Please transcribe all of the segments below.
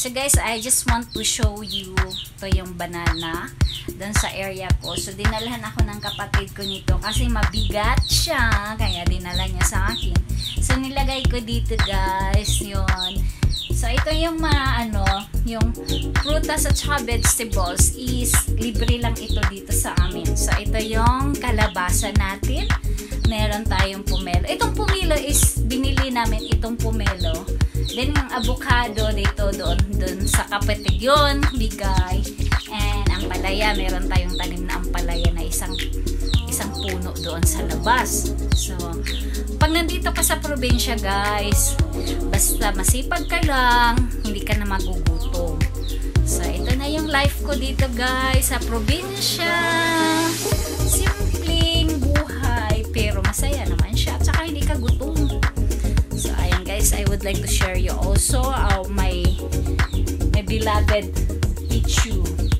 So guys, I just want to show you to yung banana doon sa area ko. So dinalhan ako ng kapatid ko nito kasi mabigat siya, kaya dinala niya sa akin. So nilagay ko dito guys, yun. So ito yung mga yung prutas at saka vegetables is libre lang ito dito sa amin. So ito yung kalabasa natin. Meron tayong pomelo. Itong pomelo is binili namin itong pomelo. Then yung avocado dito doon sa kapatid yun, bigay. And ampalaya, meron tayong tanim na ampalaya na isang puno doon sa labas. So, pag nandito ka sa probinsya guys, basta masipag ka lang, hindi ka na magugutom. So, ito na yung life ko dito guys sa probinsya. Simpleng buhay, pero masaya naman siya. At saka hindi ka gutom. So, ayan guys, I would like to share you also my beloved Pichu.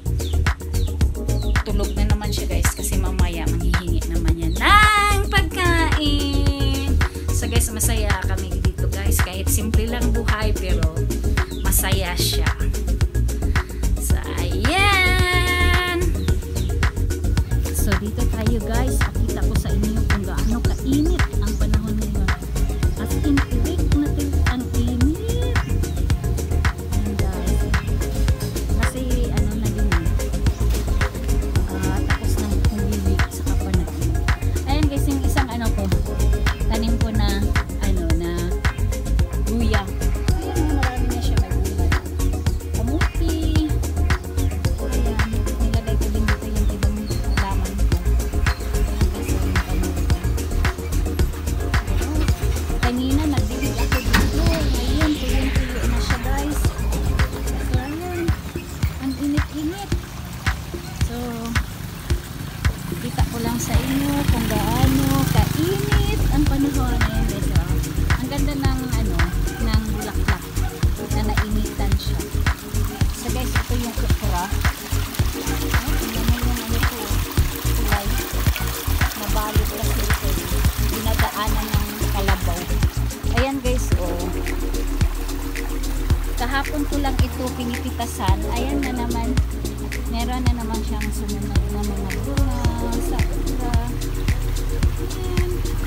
Tulog na naman siya guys kasi mamaya manghihingi naman yan ng pagkain. So guys, masaya kami dito guys. Kahit simple lang buhay pero masaya siya. So, ayan. So, dito tayo guys. Pakita ko sa inyo kung gaano kainit ang panahon ngayon. As in, ang init. And guys, kasi na din tapos ng umiwi sa kapanagin. Ayan guys, yung isang ko, tanim ko na na luya. Ayan, marami na siya, may gulay. Kamuti. Ayan, nilagay ko din dito yung ibang laman ko. Kanina nagdilig ako dito. Ngayon, tuyo-tuyo na siya guys. So, ayan, ang init-init. So, kita ko lang sa inyo kung gaano kainit ang panahon. Ayan guys, ang ganda ng ng bulaklak na nainitan siya. So guys, ito yung okra. Tingnan mo yung ko, kulay. Nabalot kasi ito. Dinadaanan ng kalabaw. Ayan guys, kahapon ko lang ito pinipitasan. Ayan na naman. Meron na naman siyang sumunod na mga bunga sa okra. Ayan.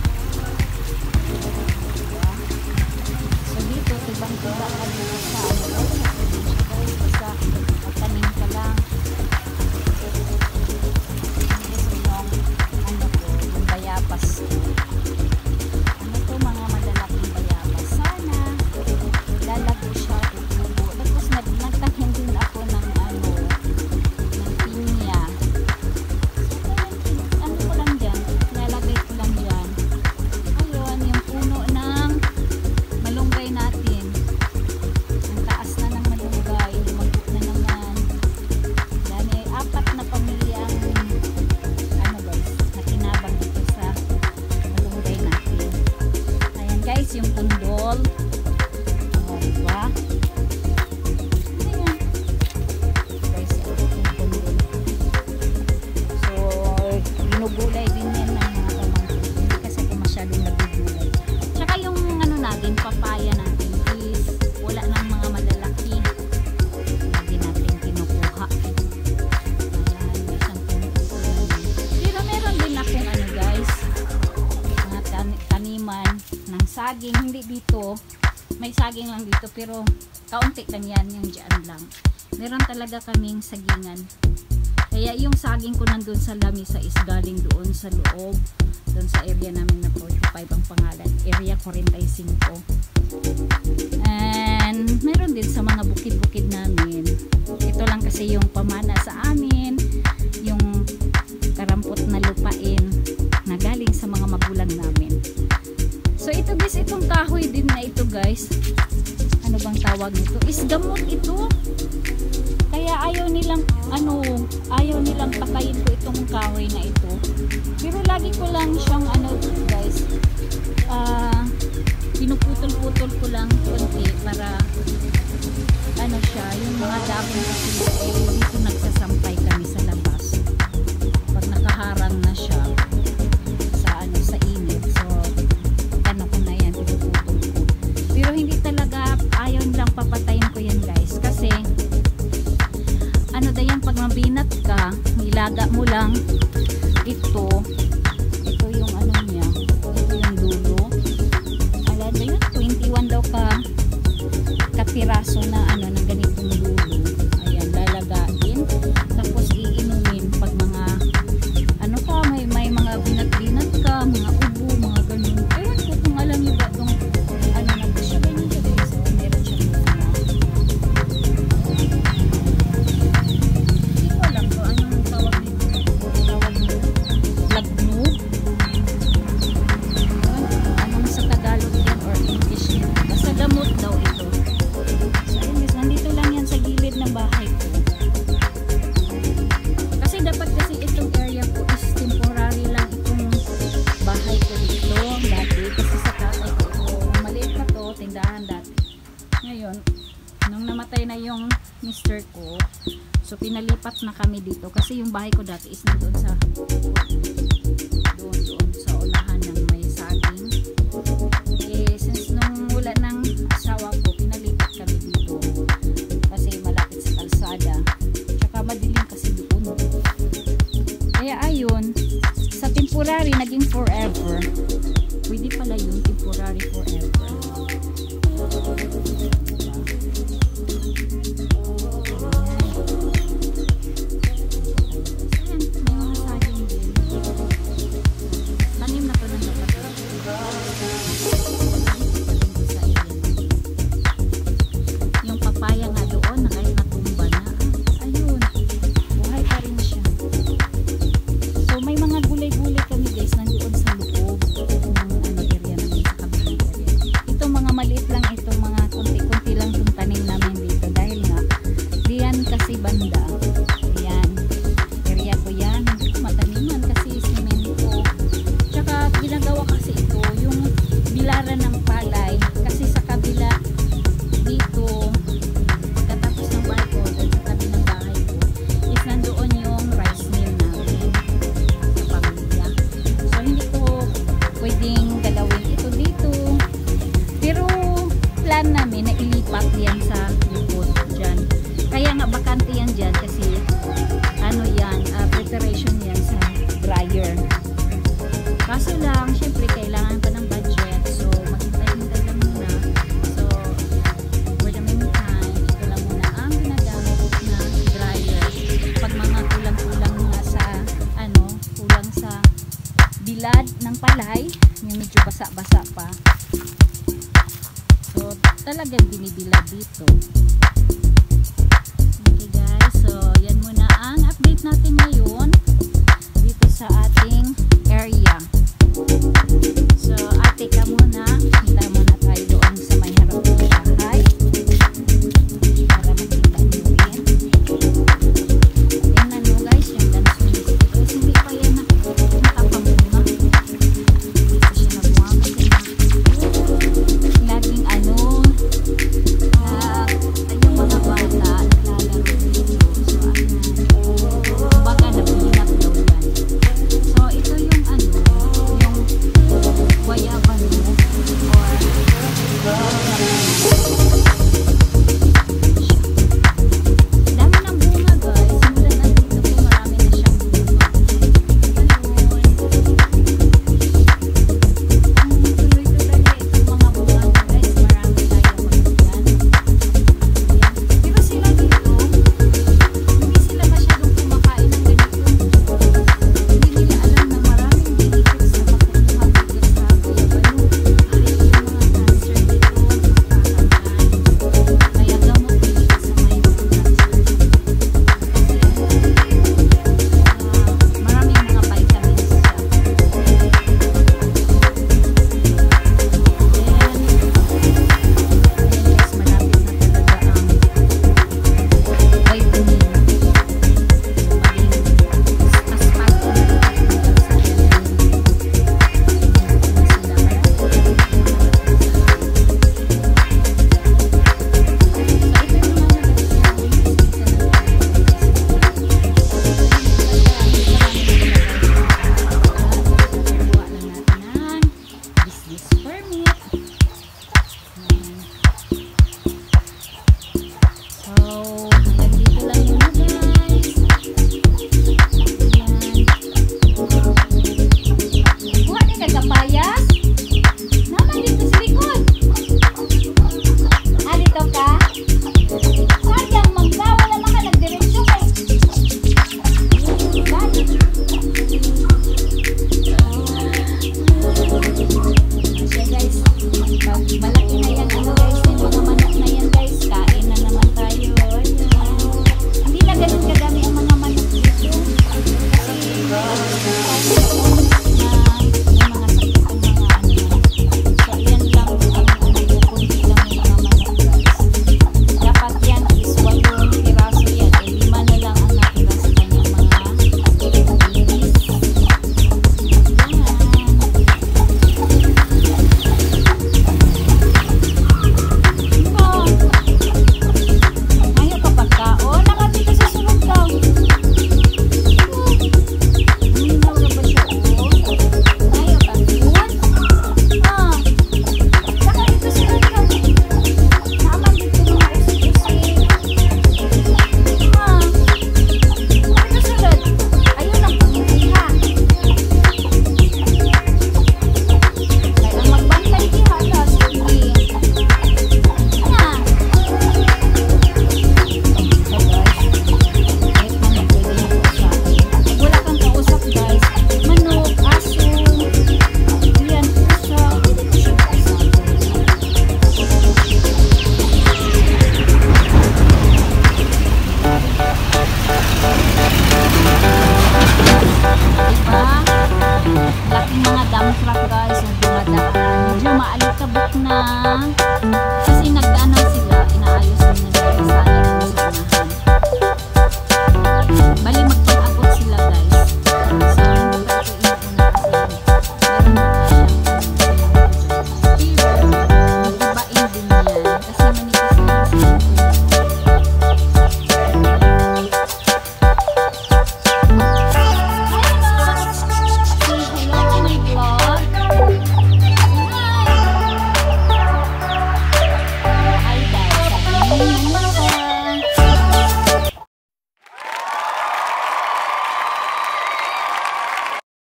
So dito, tibang-tiba ka dito sa guys, basta magtanim ka lang. Yes, yung bayabas. Mga madalaking bayabas. Sana lalago siya, tutubo. Tapos nagtanim din ako ng pinya. Ko lang dyan, nalagay ko lang dyan. Ayun, yung puno ng malunggay natin. Ang taas na ng malunggay, lumagot na naman. Dahil 4 na pamilyang guys, nakinabang dito sa malunggay natin. Ayan guys, yung pundol. Diba? Ayan. Guys, yung pundol. So, ginugulay din yan ng mga pamangkin. Hindi kasi ako masyadong nagugulay. Tsaka yung natin, papaya natin is wala ng mga malalaki. Hindi natin kinukuha. Ayan, may siyang kinukuha. Pero meron din akong guys, mga taniman ng saging. Hindi dito. May saging lang dito pero kaunti lang yan, yung dyan lang. Meron talaga kaming sagingan. Kaya yung saging ko nandun sa lamisa is galing doon sa loob. Doon sa area namin na 45 ang pangalan. Area 45. And meron din sa mga bukid-bukid namin. Ito lang kasi yung pamana sa amin. Yung karampot na lupain na galing sa mga magulang namin. So ito guys, itong kahoy din na ito guys. Ano bang tawag nito? Is gamot ito. Kaya ayaw nilang pakayin ko itong kahoy na ito. Pero lagi ko lang siyang guys, pinuputol-putol ko lang konti para siya, yung mga dahon kasi dito nagsasampay kami sa labas. Pag nakaharang na siya sa sa init. So ko na yan, pinuputol ko. Pero hindi talaga ayaw nilang papatayin ko yan guys kasi mga binat ka, ilaga mo lang ito yung ano niya, ito yung dulo. Alam ba yun? 21 daw kapiraso na ano ng ganitong dulo. Ayan, lalagain. Tapos iinumin pag mga ano ka, may mga binat-binat ka, mga ubo, mga ganun. Ewan ko kung alam niyo ba itong ano na po siya, ganyan siya guys. So, meron siya mga hindi ko alam ko anong tawag nito. Lagno. Anong sa Tagalog yan or English yan. Basta gamot daw ito. So ayun guys, nandito lang yan sa gilid ng bahay ko. Kasi dapat kasi itong area po is temporary lang itong bahay ko dito dati. Kasi sa tatay ko, maliit pa to, tindahan dati. Ngayon, nung namatay na yung mister ko, so pinalipat na kami dito. Kasi yung bahay ko dati is nandun sa doon sa unahan ng may saging. Eh, since nung wala ng asawa ko, pinalipat kami dito. Kasi malapit sa kalsada. Tsaka madilim kasi doon. Kaya ayun, sa temporary naging forever. Pwede pala yung temporary forever. Yung papaya nga doon na kahit natumba na, ayun, buhay pa rin siya. So may mga gulay-gulay kami guys nandoon sa loob ng area namin sa kabilang area. Itong mga maliit lang, itong mga kunti-kunti lang itong tanim namin dito dahil nga diyan kasi banda. Ayan, area ko yan, mataniman kasi simento. Tsaka ginagawa kasi ito yung bilaran ng palay kasi sa kabila dito pagkatapos ng bahay ko dun sa tabi ng bahay ko is nandoon yung rice mill namin sa pamilya. So hindi ko pwedeng galawin ito dito, pero plan namin na ilipat yan sa likod dyan. Kaya nga bakante yan dyan kasi ano yan, preparation yan sa dryer. Kaso lang, syempre kailangan ko ng budget. So, maghintay-hintay lang muna. So, for the meantime, ito lang muna ang ginagamit na dryer. Pag mga kulang-kulang nga sa, kulang sa bilad ng palay, yung medyo basa-basa pa. So, talagang binibilad dito.